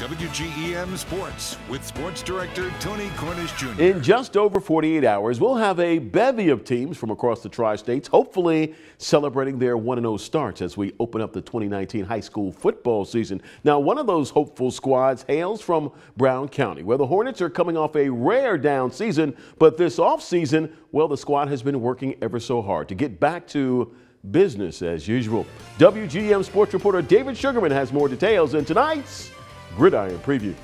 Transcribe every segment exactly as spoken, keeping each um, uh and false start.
W G E M Sports with Sports Director Tony Cornish Junior In just over forty-eight hours, we'll have a bevy of teams from across the Tri-States, hopefully celebrating their one and oh starts as we open up the twenty nineteen high school football season. Now, one of those hopeful squads hails from Brown County, where the Hornets are coming off a rare down season, but this offseason, well, the squad has been working ever so hard to get back to business as usual. W G E M sports reporter David Sugarman has more details in tonight's Gridiron Preview.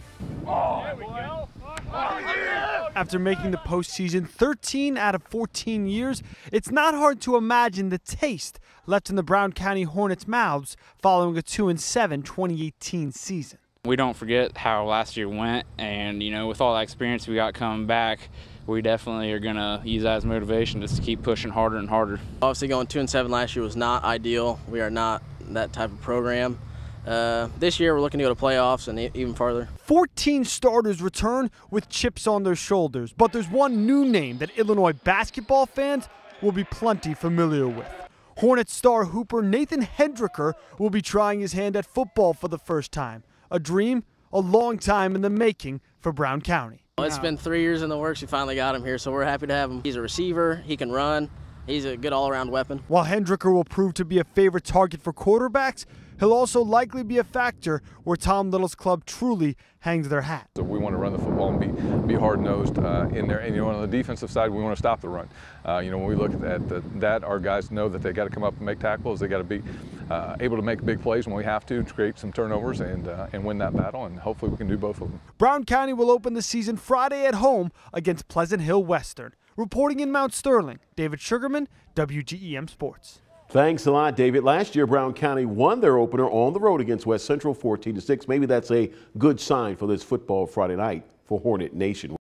After making the postseason thirteen out of fourteen years, it's not hard to imagine the taste left in the Brown County Hornets' mouths following a two and seven twenty eighteen season. We don't forget how last year went, and you know, with all that experience we got coming back, we definitely are going to use that as motivation just to keep pushing harder and harder. Obviously, going two and seven last year was not ideal. We are not that type of program. Uh, this year, we're looking to go to playoffs and e even farther. fourteen starters return with chips on their shoulders, but there's one new name that Illinois basketball fans will be plenty familiar with. Hornets star hooper Nathan Hendricker will be trying his hand at football for the first time. A dream, a long time in the making for Brown County. Well, it's been three years in the works. We finally got him here, so we're happy to have him. He's a receiver. He can run. He's a good all-around weapon. While Hendricker will prove to be a favorite target for quarterbacks, he'll also likely be a factor where Tom Little's club truly hangs their hat. So we want to run the football and be, be hard-nosed uh, in there. And, you know, on the defensive side, we want to stop the run. Uh, you know, when we look at the, that, our guys know that they got to come up and make tackles. They got to be uh, able to make big plays when we have to, to create some turnovers and, uh, and win that battle. And hopefully we can do both of them. Brown County will open the season Friday at home against Pleasant Hill Western. Reporting in Mount Sterling, David Sugarman, W G E M Sports. Thanks a lot, David. Last year, Brown County won their opener on the road against West Central fourteen to six. Maybe that's a good sign for this football Friday night for Hornet Nation.